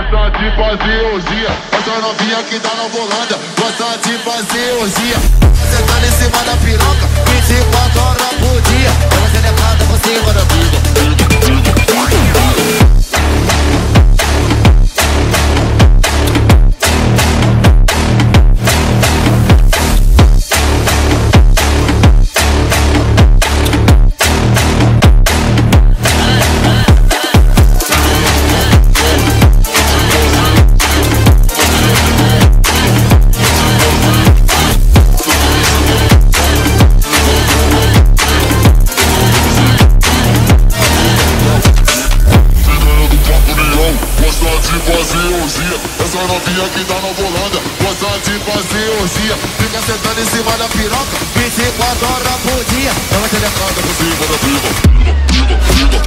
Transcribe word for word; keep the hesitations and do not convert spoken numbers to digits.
gosta de fazer orgia. Essa novinha que tá na Volândia gosta de fazer orgia. Você tá em cima da piroca vinte e quatro horas por dia. Ela se declara por cima da piroca. Essa novinha que tá na Volândia gosta de fazer orgia. Fica sentando em cima da piroca vinte e quatro horas por dia. Ela quer levar por cima da piroca.